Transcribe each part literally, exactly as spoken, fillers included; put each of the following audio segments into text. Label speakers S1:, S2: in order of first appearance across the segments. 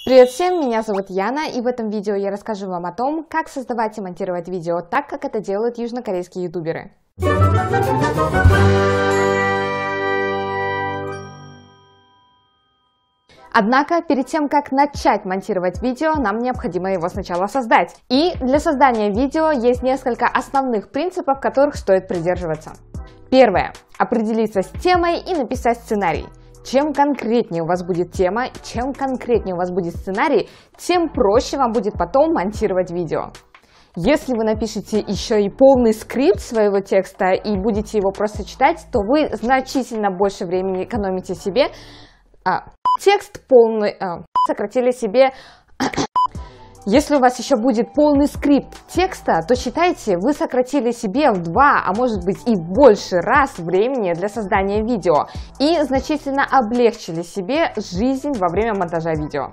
S1: Привет всем, меня зовут Яна, и в этом видео я расскажу вам о том, как создавать и монтировать видео так, как это делают южнокорейские ютуберы. Однако, перед тем, как начать монтировать видео, нам необходимо его сначала создать. И для создания видео есть несколько основных принципов, которых стоит придерживаться. Первое. Определиться с темой и написать сценарий. Чем конкретнее у вас будет тема, чем конкретнее у вас будет сценарий, тем проще вам будет потом монтировать видео. Если вы напишете еще и полный скрипт своего текста и будете его просто читать, то вы значительно больше времени экономите себе. А, текст полный, а, сократили себе. Если у вас еще будет полный скрипт текста, то считайте, вы сократили себе в два, а может быть и больше раз времени для создания видео и значительно облегчили себе жизнь во время монтажа видео.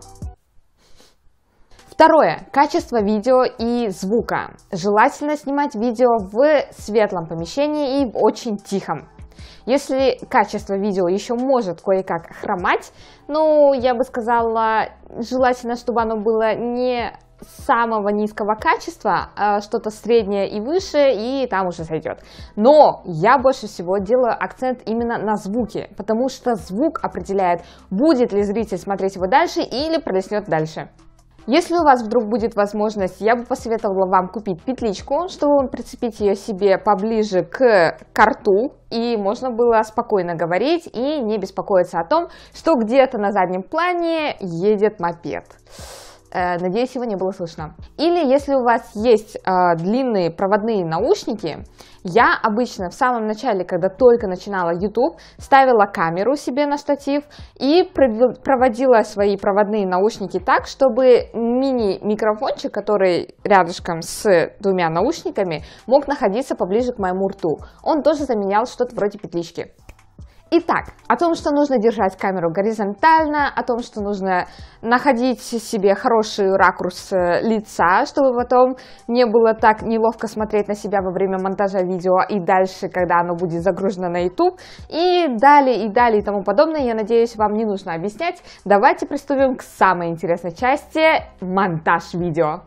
S1: Второе. Качество видео и звука. Желательно снимать видео в светлом помещении и в очень тихом. Если качество видео еще может кое-как хромать, ну, я бы сказала, желательно, чтобы оно было не самого низкого качества, а что-то среднее и выше, и там уже сойдет. Но я больше всего делаю акцент именно на звуке, потому что звук определяет, будет ли зритель смотреть его дальше или пролистнет дальше. Если у вас вдруг будет возможность, я бы посоветовала вам купить петличку, чтобы прицепить ее себе поближе к рту, и можно было спокойно говорить и не беспокоиться о том, что где-то на заднем плане едет мопед. Надеюсь, его не было слышно. Или если у вас есть э, длинные проводные наушники, я обычно в самом начале, когда только начинала YouTube, ставила камеру себе на штатив и проводила свои проводные наушники так, чтобы мини-микрофончик, который рядышком с двумя наушниками, мог находиться поближе к моему рту. Он тоже заменял что-то вроде петлички. Итак, о том, что нужно держать камеру горизонтально, о том, что нужно находить себе хороший ракурс лица, чтобы потом не было так неловко смотреть на себя во время монтажа видео и дальше, когда оно будет загружено на YouTube, и далее, и далее, и тому подобное, я надеюсь, вам не нужно объяснять. Давайте приступим к самой интересной части – монтаж видео.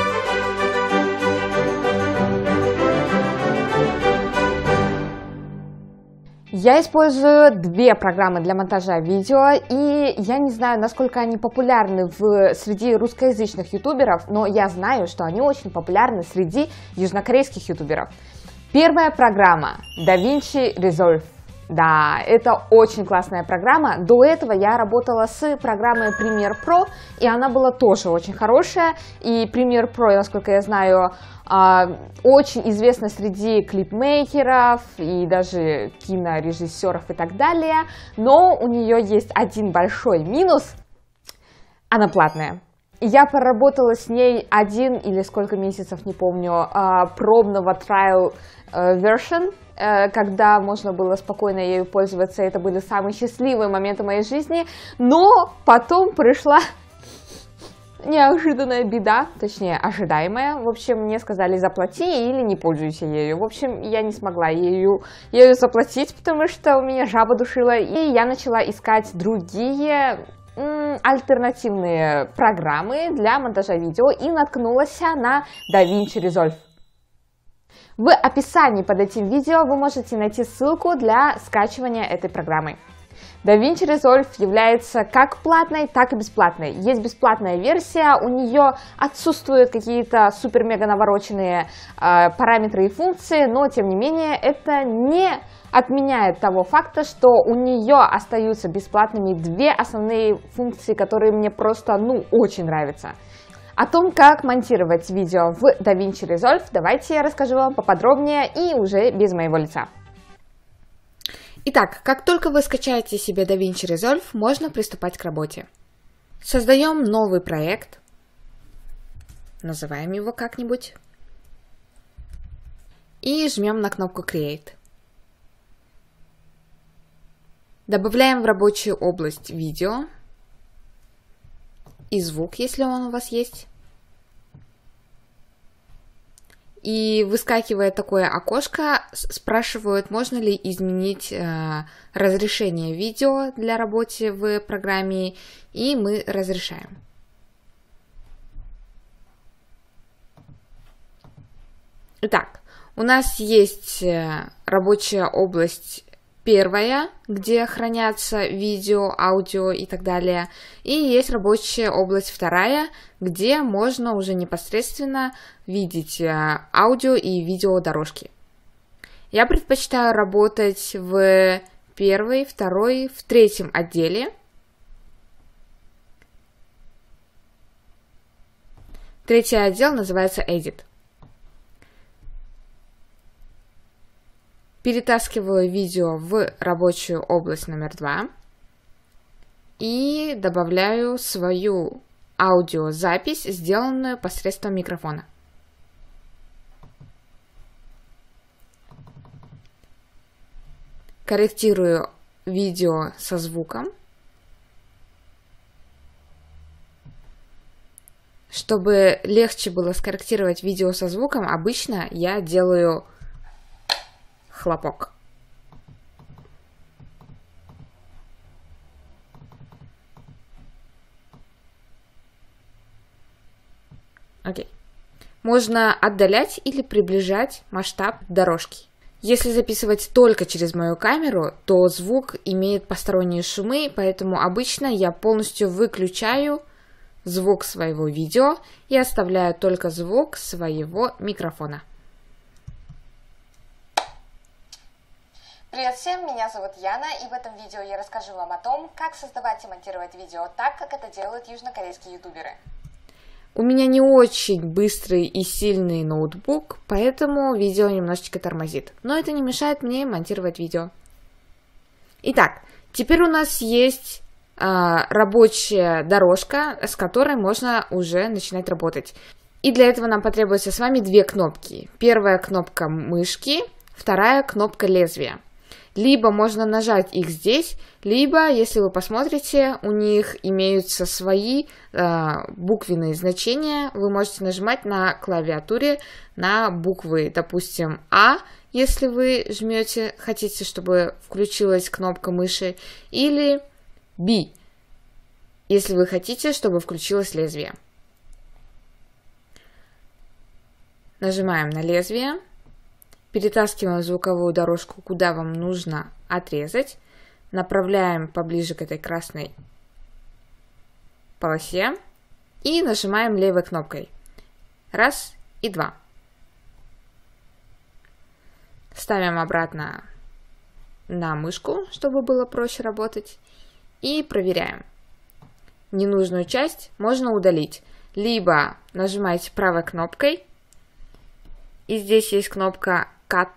S1: Я использую две программы для монтажа видео, и я не знаю, насколько они популярны в, среди русскоязычных ютуберов, но я знаю, что они очень популярны среди южнокорейских ютуберов. Первая программа DaVinci Resolve. Да, это очень классная программа. До этого я работала с программой Premiere Pro, и она была тоже очень хорошая. И Premiere Pro, насколько я знаю, очень известна среди клипмейкеров и даже кинорежиссеров и так далее. Но у нее есть один большой минус. Она платная. Я проработала с ней один или сколько месяцев, не помню, пробного trial version, когда можно было спокойно ею пользоваться. Это были самые счастливые моменты моей жизни. Но потом пришла неожиданная беда, точнее ожидаемая. В общем, мне сказали: заплати или не пользуйся ею. В общем, я не смогла ею, ею заплатить, потому что у меня жаба душила. И я начала искать другие альтернативные программы для монтажа видео и наткнулась на DaVinci Resolve. В описании под этим видео вы можете найти ссылку для скачивания этой программы. DaVinci Resolve является как платной, так и бесплатной. Есть бесплатная версия, у нее отсутствуют какие-то супер-мега навороченные э, параметры и функции, но тем не менее это не отменяет того факта, что у нее остаются бесплатными две основные функции, которые мне просто, ну, очень нравятся. О том, как монтировать видео в DaVinci Resolve, давайте я расскажу вам поподробнее и уже без моего лица. Итак, как только вы скачаете себе DaVinci Resolve, можно приступать к работе. Создаем новый проект, называем его как-нибудь и жмем на кнопку Create. Добавляем в рабочую область видео и звук, если он у вас есть. И выскакивает такое окошко, спрашивают, можно ли изменить э, разрешение видео для работы в программе, и мы разрешаем. Итак, у нас есть рабочая область первая, где хранятся видео, аудио и так далее. И есть рабочая область вторая, где можно уже непосредственно видеть аудио и видео дорожки. Я предпочитаю работать в первой, второй, в третьем отделе. Третий отдел называется Edit. Перетаскиваю видео в рабочую область номер два и добавляю свою аудиозапись, сделанную посредством микрофона. Корректирую видео со звуком. Чтобы легче было скорректировать видео со звуком, обычно я делаю хлопок. Окей. Можно отдалять или приближать масштаб дорожки. Если записывать только через мою камеру, то звук имеет посторонние шумы, поэтому обычно я полностью выключаю звук своего видео и оставляю только звук своего микрофона.
S2: Привет всем, меня зовут Яна, и в этом видео я расскажу вам о том, как создавать и монтировать видео так, как это делают южнокорейские ютуберы.
S1: У меня не очень быстрый и сильный ноутбук, поэтому видео немножечко тормозит, но это не мешает мне монтировать видео. Итак, теперь у нас есть э, рабочая дорожка, с которой можно уже начинать работать. И для этого нам потребуется с вами две кнопки. Первая кнопка мышки, вторая кнопка лезвия. Либо можно нажать их здесь, либо, если вы посмотрите, у них имеются свои э, буквенные значения. Вы можете нажимать на клавиатуре на буквы, допустим, А, если вы жмете, хотите, чтобы включилась кнопка мыши, или B, если вы хотите, чтобы включилось лезвие. Нажимаем на лезвие. Перетаскиваем звуковую дорожку, куда вам нужно отрезать. Направляем поближе к этой красной полосе. И нажимаем левой кнопкой. Раз и два. Ставим обратно на мышку, чтобы было проще работать. И проверяем. Ненужную часть можно удалить. Либо нажимаете правой кнопкой. И здесь есть кнопка Cut.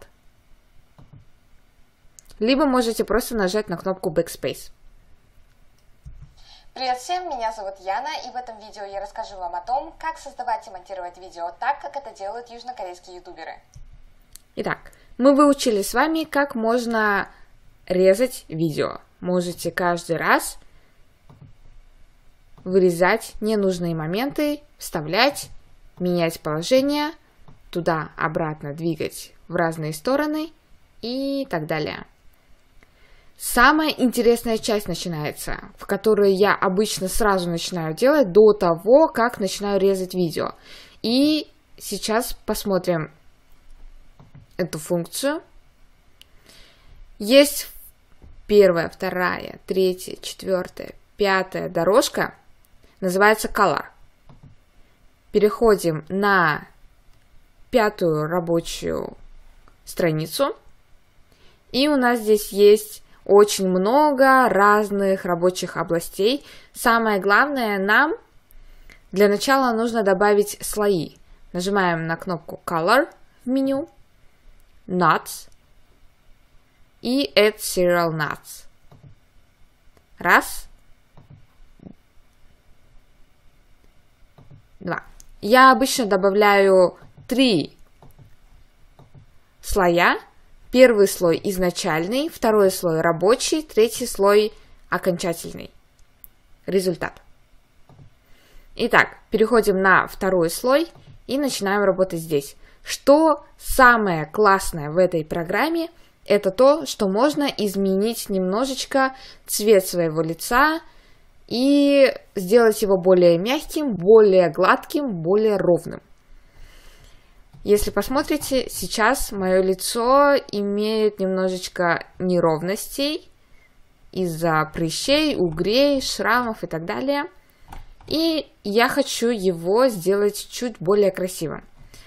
S1: Либо можете просто нажать на кнопку Backspace.
S2: Привет всем, меня зовут Яна, и в этом видео я расскажу вам о том, как создавать и монтировать видео так, как это делают южнокорейские ютуберы.
S1: Итак, мы выучили с вами, как можно резать видео. Можете каждый раз вырезать ненужные моменты, вставлять, менять положение, туда-обратно двигать в разные стороны и так далее. Самая интересная часть начинается, в которой я обычно сразу начинаю делать до того, как начинаю резать видео. И сейчас посмотрим эту функцию. Есть первая, вторая, третья, четвертая, пятая дорожка, называется Color. Переходим на пятую рабочую страницу. И у нас здесь есть очень много разных рабочих областей. Самое главное, нам для начала нужно добавить слои. Нажимаем на кнопку Color в меню, Nuts и Add Serial Nuts. Раз. Два. Я обычно добавляю три слоя. Первый слой изначальный, второй слой рабочий, третий слой окончательный. Результат. Итак, переходим на второй слой и начинаем работать здесь. Что самое классное в этой программе, это то, что можно изменить немножечко цвет своего лица и сделать его более мягким, более гладким, более ровным. Если посмотрите, сейчас мое лицо имеет немножечко неровностей из-за прыщей, угрей, шрамов и так далее. И я хочу его сделать чуть более красивым.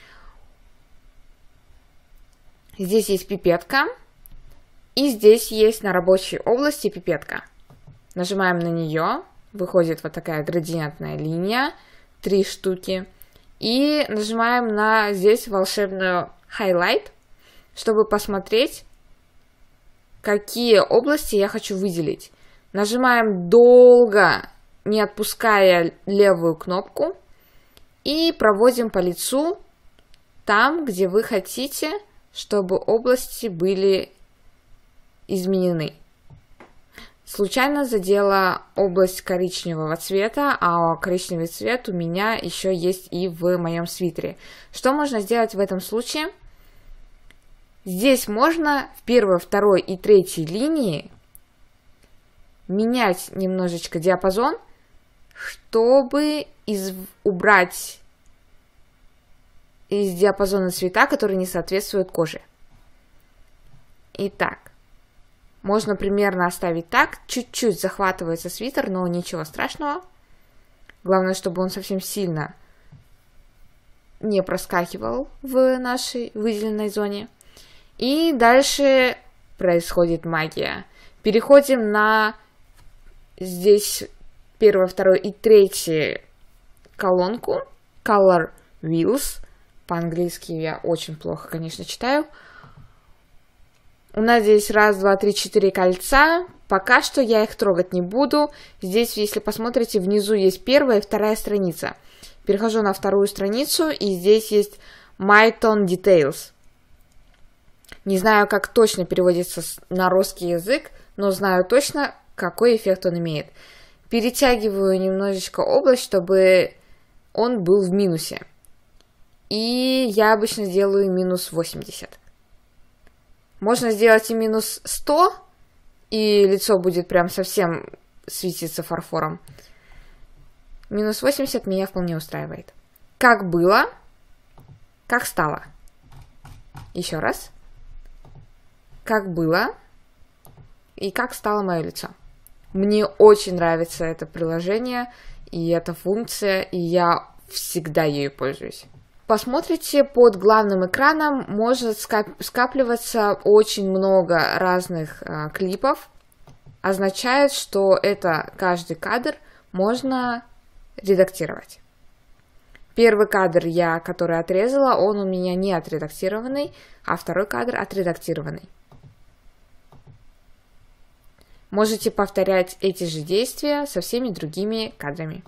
S1: Здесь есть пипетка. И здесь есть на рабочей области пипетка. Нажимаем на нее. Выходит вот такая градиентная линия. Три штуки. И нажимаем на здесь волшебную highlight, чтобы посмотреть, какие области я хочу выделить. Нажимаем долго, не отпуская левую кнопку. И проводим по лицу там, где вы хотите, чтобы области были изменены. Случайно задела область коричневого цвета, а коричневый цвет у меня еще есть и в моем свитере. Что можно сделать в этом случае? Здесь можно в первой, второй и третьей линии менять немножечко диапазон, чтобы из... убрать из диапазона цвета, которые не соответствуют коже. Итак. Можно примерно оставить так. Чуть-чуть захватывается свитер, но ничего страшного. Главное, чтобы он совсем сильно не проскакивал в нашей выделенной зоне. И дальше происходит магия. Переходим на здесь первую, вторую и третью колонку. Color Wheels. По-английски я очень плохо, конечно, читаю. У нас здесь раз, два, три, четыре кольца. Пока что я их трогать не буду. Здесь, если посмотрите, внизу есть первая и вторая страница. Перехожу на вторую страницу, и здесь есть My Tone Details. Не знаю, как точно переводится на русский язык, но знаю точно, какой эффект он имеет. Перетягиваю немножечко область, чтобы он был в минусе. И я обычно делаю минус восемьдесят. Можно сделать и минус сто, и лицо будет прям совсем светиться фарфором. Минус восемьдесят меня вполне устраивает. Как было, как стало. Еще раз. Как было и как стало мое лицо. Мне очень нравится это приложение и эта функция, и я всегда ею пользуюсь. Посмотрите, под главным экраном может скапливаться очень много разных а, клипов. Означает, что это каждый кадр можно редактировать. Первый кадр, я, который отрезала, он у меня не отредактированный, а второй кадр отредактированный. Можете повторять эти же действия со всеми другими кадрами.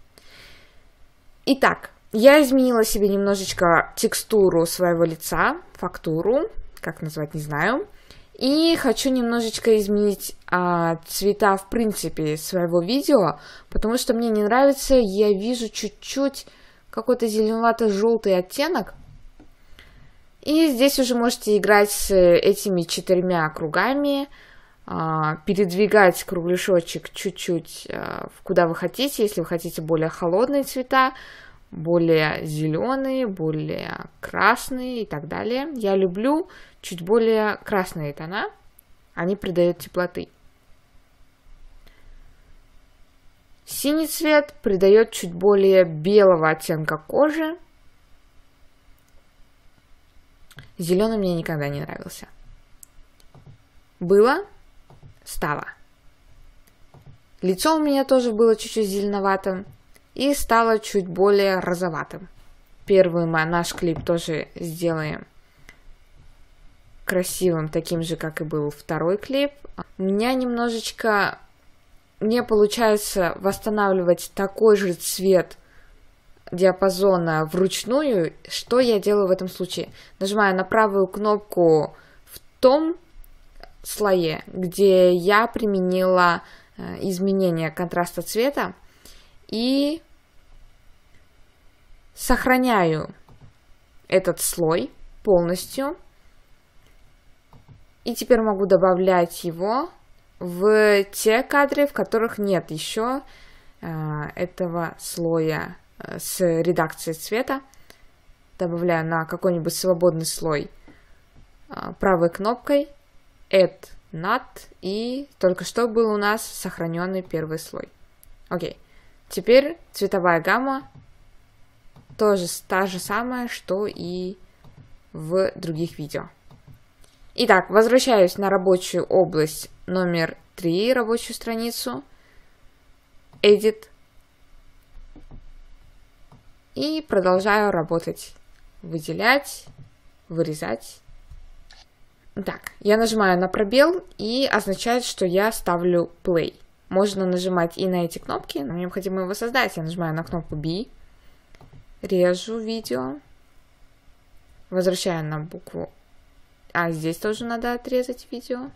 S1: Итак. Я изменила себе немножечко текстуру своего лица, фактуру, как назвать, не знаю. И хочу немножечко изменить а, цвета, в принципе, своего видео, потому что мне не нравится, я вижу чуть-чуть какой-то зеленовато-желтый оттенок. И здесь уже можете играть с этими четырьмя кругами, а, передвигать кругляшочек чуть-чуть а, куда вы хотите, если вы хотите более холодные цвета, более зеленые, более красные и так далее. Я люблю чуть более красные тона, они придают теплоты. Синий цвет придает чуть более белого оттенка кожи. Зеленый мне никогда не нравился. Было, стало. Лицо у меня тоже было чуть-чуть зеленоватым. И стало чуть более розоватым. Первый наш клип тоже сделаем красивым, таким же, как и был второй клип. У меня немножечко не получается восстанавливать такой же цвет диапазона вручную. Что я делаю в этом случае? Нажимаю на правую кнопку в том слое, где я применила изменение контраста цвета, и сохраняю этот слой полностью. И теперь могу добавлять его в те кадры, в которых нет еще э, этого слоя э, с редакцией цвета. добавляю на какой-нибудь свободный слой правой кнопкой Add Not, и только что был у нас сохраненный первый слой. Окей. Теперь цветовая гамма тоже та же самая, что и в других видео. Итак, возвращаюсь на рабочую область номер три, рабочую страницу. Edit. И продолжаю работать. Выделять, вырезать. Так, я нажимаю на пробел, и означает, что я ставлю play. Можно нажимать и на эти кнопки, но мне необходимо его создать. Я нажимаю на кнопку B, режу видео, возвращаю на букву А, здесь тоже надо отрезать видео.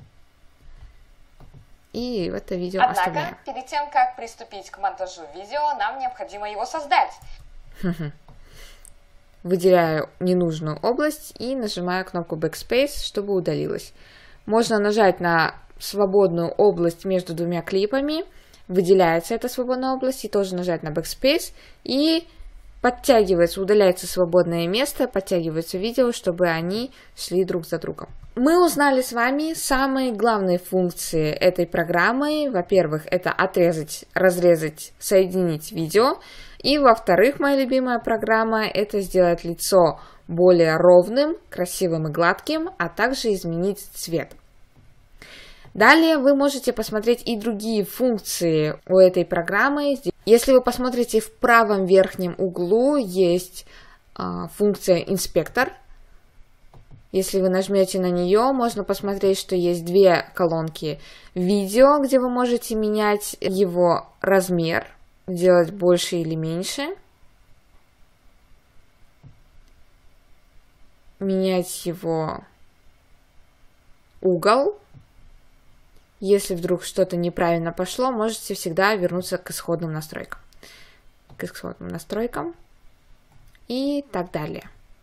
S1: И это видео
S2: Однако,
S1: оставляю.
S2: перед тем, как приступить к монтажу видео, нам необходимо его создать.
S1: Выделяю ненужную область и нажимаю кнопку Backspace, чтобы удалилось. Можно нажать на свободную область между двумя клипами, выделяется эта свободная область, и тоже нажать на Backspace, и подтягивается, удаляется свободное место, подтягивается видео, чтобы они шли друг за другом. Мы узнали с вами самые главные функции этой программы. Во-первых, это отрезать, разрезать, соединить видео. И во-вторых, моя любимая программа — это сделать лицо более ровным, красивым и гладким, а также изменить цвет. Далее вы можете посмотреть и другие функции у этой программы. Если вы посмотрите в правом верхнем углу, есть э, функция «Инспектор». Если вы нажмете на нее, можно посмотреть, что есть две колонки видео, где вы можете менять его размер, делать больше или меньше, менять его угол. Если вдруг что-то неправильно пошло, можете всегда вернуться к исходным настройкам. К исходным настройкам и так далее.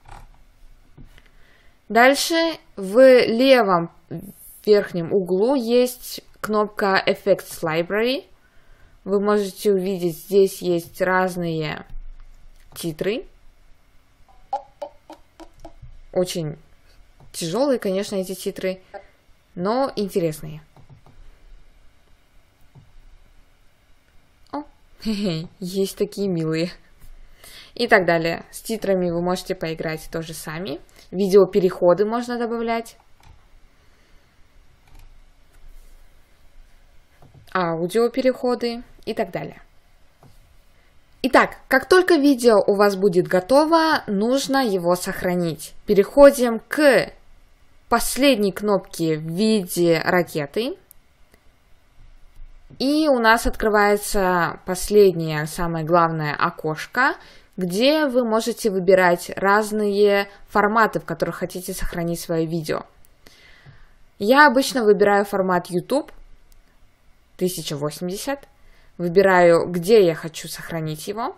S1: Дальше в левом верхнем углу есть кнопка Effects Library. Вы можете увидеть, здесь есть разные титры. Очень тяжелые, конечно, эти титры, но интересные. О, есть такие милые. И так далее. С титрами вы можете поиграть тоже сами. Видеопереходы можно добавлять. Аудиопереходы и так далее. Итак, как только видео у вас будет готово, нужно его сохранить. Переходим к последней кнопке в виде ракеты. И у нас открывается последнее, самое главное окошко, где вы можете выбирать разные форматы, в которых хотите сохранить свое видео. Я обычно выбираю формат YouTube тысяча восемьдесят. Выбираю, где я хочу сохранить его.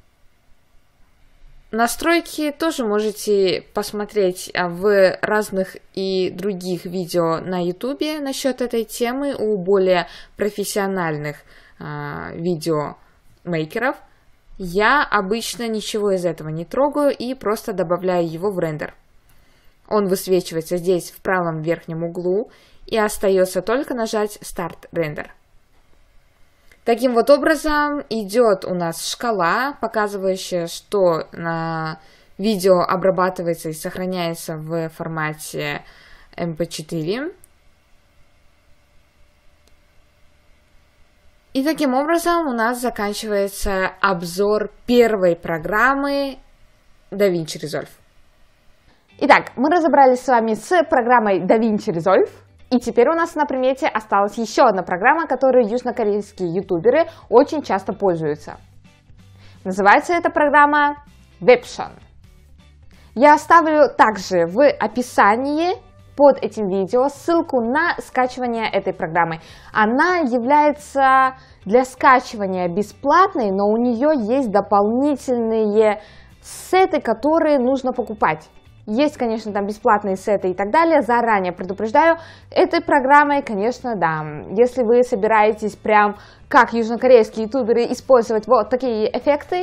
S1: Настройки тоже можете посмотреть в разных и других видео на YouTube насчет этой темы у более профессиональных э, видеомейкеров. Я обычно ничего из этого не трогаю и просто добавляю его в рендер. Он высвечивается здесь в правом верхнем углу, и остается только нажать Start Render. Таким вот образом идет у нас шкала, показывающая, что на видео обрабатывается и сохраняется в формате эм пэ четыре. И таким образом у нас заканчивается обзор первой программы DaVinci Resolve.
S3: Итак, мы разобрались с вами с программой DaVinci Resolve. И теперь у нас на примете осталась еще одна программа, которой южнокорейские ютуберы очень часто пользуются. Называется эта программа Webtion. Я оставлю также в описании под этим видео ссылку на скачивание этой программы. Она является для скачивания бесплатной, но у нее есть дополнительные сеты, которые нужно покупать. Есть, конечно, там бесплатные сеты и так далее. Заранее предупреждаю, этой программой, конечно, да. Если вы собираетесь прям как южнокорейские ютуберы использовать вот такие эффекты,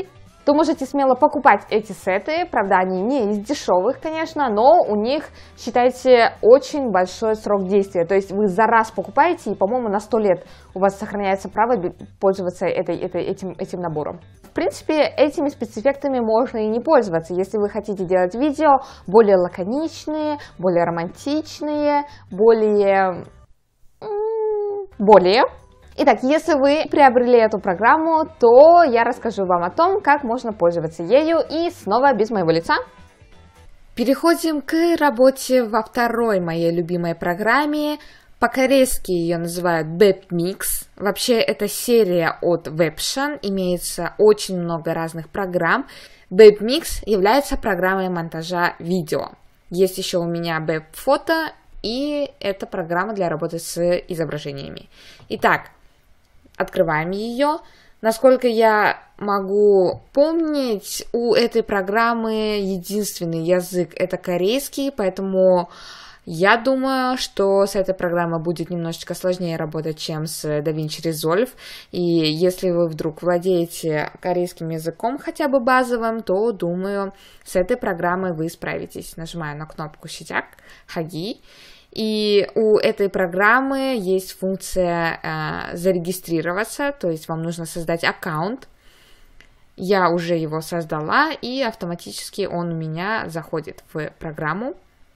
S1: то можете смело покупать эти сеты. Правда, они не из дешевых, конечно, но у них, считайте, очень большой срок действия. То есть вы за раз покупаете, и, по-моему, на сто лет у вас сохраняется право пользоваться этой, этой, этим, этим набором. В принципе, этими спецэффектами можно и не пользоваться, если вы хотите делать видео более лаконичные, более романтичные, более... более... Итак, если вы приобрели эту программу, то я расскажу вам о том, как можно пользоваться ею, и снова без моего лица. Переходим к работе во второй моей любимой программе. По-корейски ее называют Webmix. Вообще, это серия от Webtion, имеется очень много разных программ. Webmix является программой монтажа видео. Есть еще у меня WebPhoto, и это программа для работы с изображениями. Итак, открываем ее. Насколько я могу помнить, у этой программы единственный язык это корейский, поэтому я думаю, что с этой программой будет немножечко сложнее работать, чем с DaVinci Resolve. И если вы вдруг владеете корейским языком, хотя бы базовым, то, думаю, с этой программой вы справитесь. Нажимаю на кнопку «Ситяк», «Хаги». И у этой программы есть функция э, зарегистрироваться, то есть вам нужно создать аккаунт. Я уже его создала, и автоматически он у меня заходит в программу.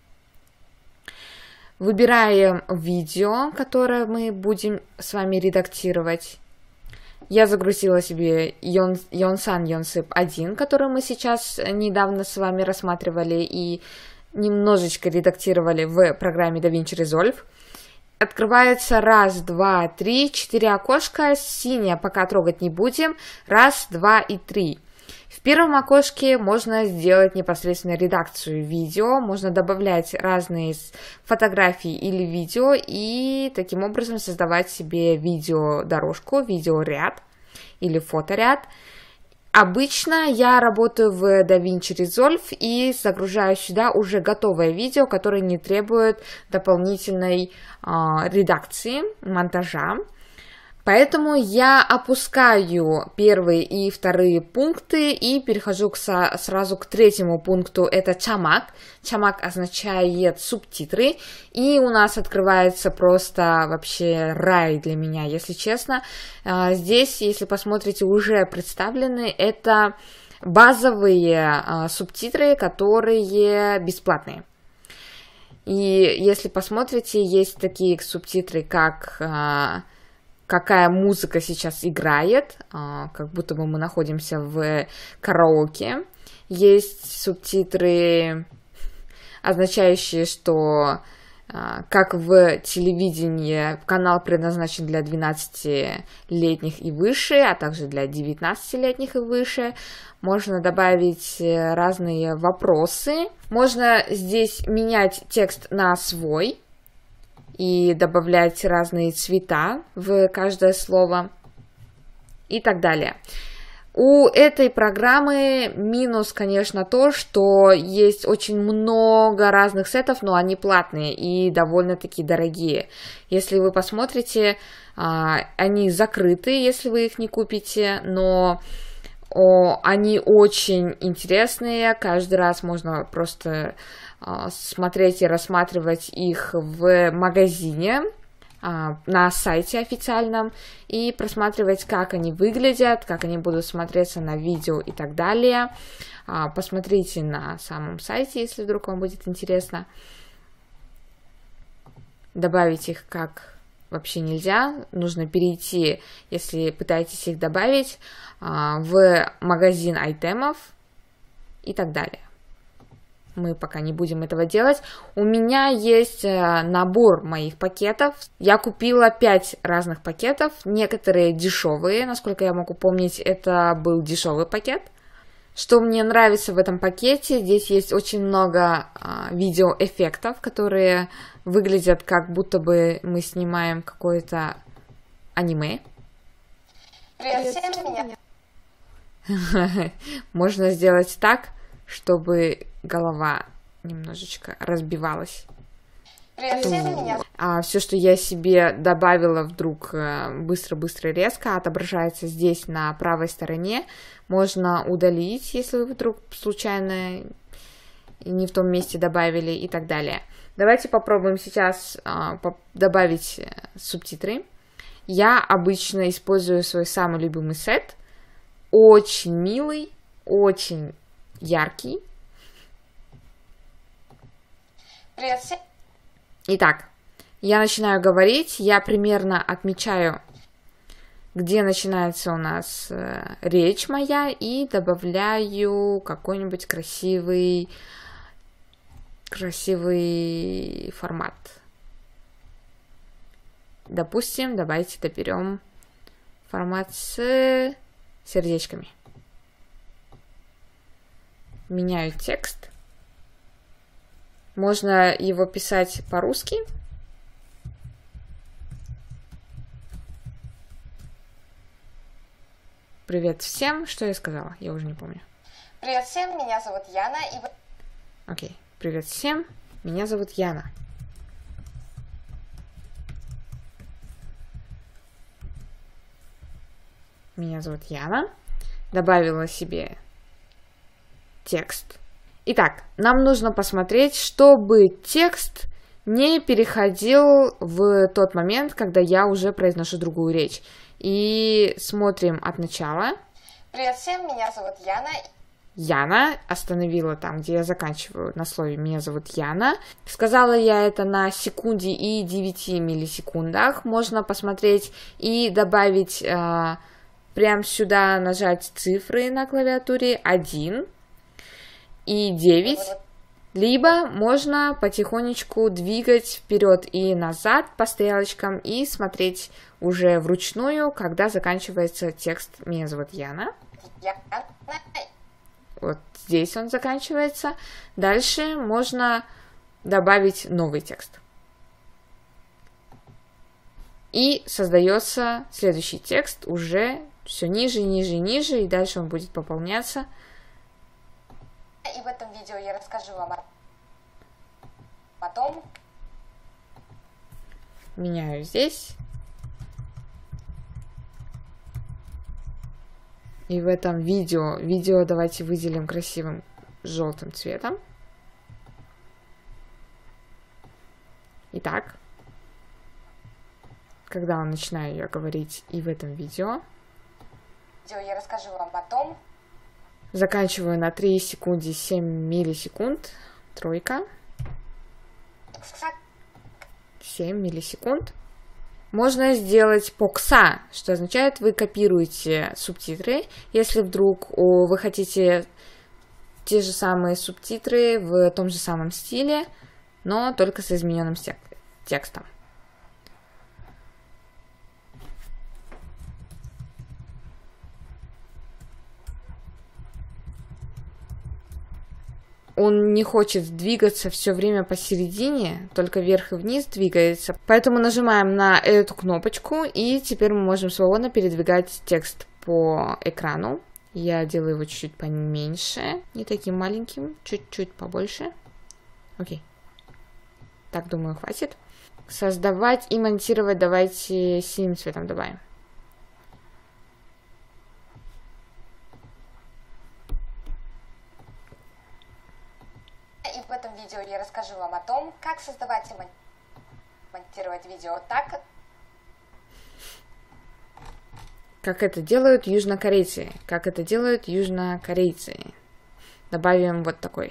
S1: Выбираем видео, которое мы будем с вами редактировать. Я загрузила себе Yonsan Yonsip один, который мы сейчас недавно с вами рассматривали и немножечко редактировали в программе DaVinci Resolve. Открывается раз, два, три, четыре окошка. Синее пока трогать не будем. Раз, два и три. В первом окошке можно сделать непосредственно редакцию видео. Можно добавлять разные фотографии или видео и таким образом создавать себе видеодорожку, видеоряд или фоторяд. Обычно я работаю в DaVinci Resolve и загружаю сюда уже готовое видео, которое не требует дополнительной э, редакции, монтажа. Поэтому я опускаю первые и вторые пункты и перехожу к, сразу к третьему пункту, это чамак. Чамак означает субтитры, и у нас открывается просто вообще рай для меня, если честно. Здесь, если посмотрите, уже представлены, это базовые субтитры, которые бесплатные. И если посмотрите, есть такие субтитры, как... какая музыка сейчас играет, как будто бы мы находимся в караоке. Есть субтитры, означающие, что как в телевидении канал предназначен для двенадцатилетних и выше, а также для девятнадцатилетних и выше. Можно добавить разные вопросы. Можно здесь менять текст на свой и добавлять разные цвета в каждое слово и так далее. У этой программы минус, конечно, то, что есть очень много разных сетов, но они платные и довольно-таки дорогие. Если вы посмотрите, они закрыты, если вы их не купите, но они очень интересные. Каждый раз можно просто смотреть и рассматривать их в магазине, на сайте официальном, и просматривать, как они выглядят, как они будут смотреться на видео и так далее. Посмотрите на самом сайте, если вдруг вам будет интересно. Добавить их как вообще нельзя. Нужно перейти, если пытаетесь их добавить, в магазин айтемов и так далее. Мы пока не будем этого делать. У меня есть набор моих пакетов. Я купила пять разных пакетов. Некоторые дешевые. Насколько я могу помнить, это был дешевый пакет. Что мне нравится в этом пакете, здесь есть очень много а, видеоэффектов, которые выглядят, как будто бы мы снимаем какое-то аниме.
S2: Привет всем, меня.
S1: Можно сделать так, чтобы голова немножечко разбивалась.
S2: Привет всем, меня...
S3: А все, что я себе добавила вдруг быстро-быстро резко, отображается здесь на правой стороне. Можно удалить, если вы вдруг случайно не в том месте добавили и так далее. Давайте попробуем сейчас а, добавить субтитры. Я обычно использую свой самый любимый сет. Очень милый, очень яркий.
S2: Привет всем.
S3: Итак, я начинаю говорить, я примерно отмечаю, где начинается у нас э, речь моя, и добавляю какой-нибудь красивый, красивый формат. Допустим, давайте доберем формат с сердечками. Меняю текст. Можно его писать по-русски. Привет всем. Что я сказала? Я уже не помню.
S2: Привет всем, меня зовут Яна. И...
S3: Окей. Привет всем. Меня зовут Яна. Меня зовут Яна. Добавила себе текст. Итак, нам нужно посмотреть, чтобы текст не переходил в тот момент, когда я уже произношу другую речь. И смотрим от начала.
S2: Привет всем, меня зовут Яна.
S3: Яна. Остановила там, где я заканчиваю на слове «меня зовут Яна». Сказала я это на секунде и девяти миллисекундах. Можно посмотреть и добавить, э, прямо сюда нажать цифры на клавиатуре один и девять, либо можно потихонечку двигать вперед и назад по стрелочкам и смотреть уже вручную, когда заканчивается текст «Меня зовут Яна». Вот здесь он заканчивается. Дальше можно добавить новый текст. И создается следующий текст уже все ниже, ниже, ниже, и дальше он будет пополняться.
S2: И в этом видео я расскажу вам о том.
S3: Меняю здесь. И в этом видео, видео давайте выделим красивым желтым цветом. Итак, когда начинаю я говорить и в этом видео,
S2: видео я расскажу вам о том.
S3: Заканчиваю на три секунды семь миллисекунд. Тройка. семь миллисекунд. Можно сделать покса, что означает, вы копируете субтитры. Если вдруг о, вы хотите те же самые субтитры в том же самом стиле, но только с измененным текстом. Он не хочет двигаться все время посередине, только вверх и вниз двигается. Поэтому нажимаем на эту кнопочку, и теперь мы можем свободно передвигать текст по экрану. Я делаю его чуть-чуть поменьше, не таким маленьким, чуть-чуть побольше. Окей. Так, думаю, хватит. Создавать и монтировать давайте синим цветом добавим.
S2: И в этом видео я расскажу вам о том, как создавать и монтировать видео так,
S3: как это делают южнокорейцы. Как это делают южнокорейцы. Добавим вот такой.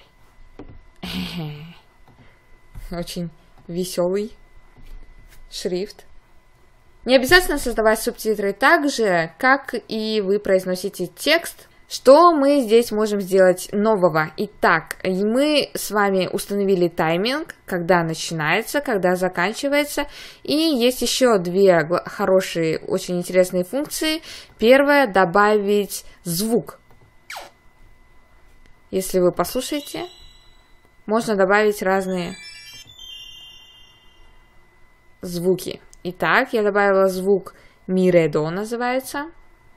S3: Очень веселый шрифт. Не обязательно создавать субтитры так же, как и вы произносите текст. Что мы здесь можем сделать нового? Итак, мы с вами установили тайминг, когда начинается, когда заканчивается. И есть еще две хорошие, очень интересные функции. Первая — добавить звук. Если вы послушаете, можно добавить разные звуки. Итак, я добавила звук «Миредо» называется.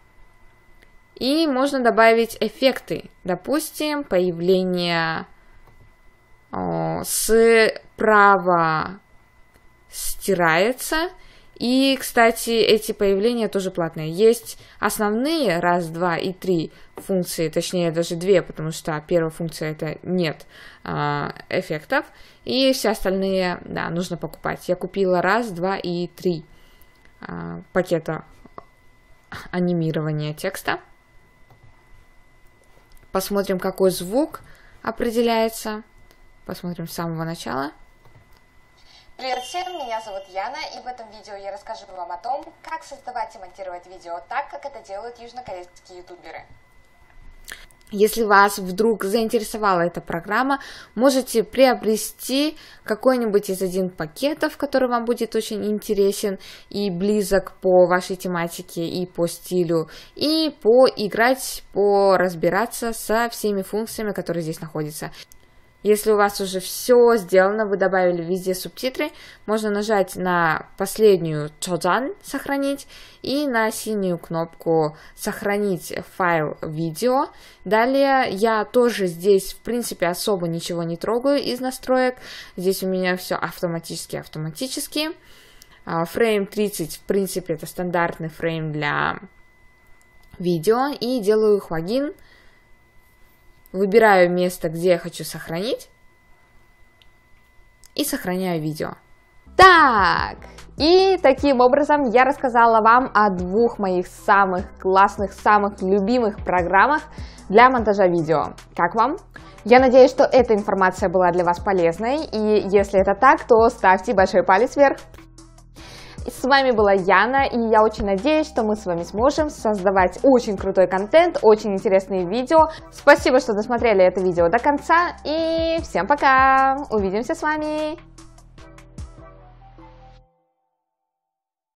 S3: И можно добавить эффекты. Допустим, появление о, справа стирается. И, кстати, эти появления тоже платные. Есть основные раз, два и три функции, точнее даже две, потому что первая функция это нет а, эффектов. И все остальные, да, нужно покупать. Я купила раз, два и три а, пакета анимирования текста. Посмотрим, какой звук определяется. Посмотрим с самого начала.
S2: Привет всем, меня зовут Яна, и в этом видео я расскажу вам о том, как создавать и монтировать видео так, как это делают южнокорейские ютуберы.
S3: Если вас вдруг заинтересовала эта программа, можете приобрести какой-нибудь из один пакетов, который вам будет очень интересен и близок по вашей тематике и по стилю, и поиграть, поразбираться со всеми функциями, которые здесь находятся. Если у вас уже все сделано, вы добавили везде субтитры, можно нажать на последнюю «Чоджан» — «Сохранить» и на синюю кнопку «Сохранить файл видео». Далее я тоже здесь, в принципе, особо ничего не трогаю из настроек. Здесь у меня все автоматически-автоматически. Фрейм тридцать, в принципе, это стандартный фрейм для видео. И делаю хвагин. Выбираю место, где я хочу сохранить, и сохраняю видео.
S1: Так, и таким образом я рассказала вам о двух моих самых классных, самых любимых программах для монтажа видео. Как вам? Я надеюсь, что эта информация была для вас полезной, и если это так, то ставьте большой палец вверх. С вами была Яна, и я очень надеюсь, что мы с вами сможем создавать очень крутой контент, очень интересные видео. Спасибо, что досмотрели это видео до конца, и всем пока! Увидимся с вами!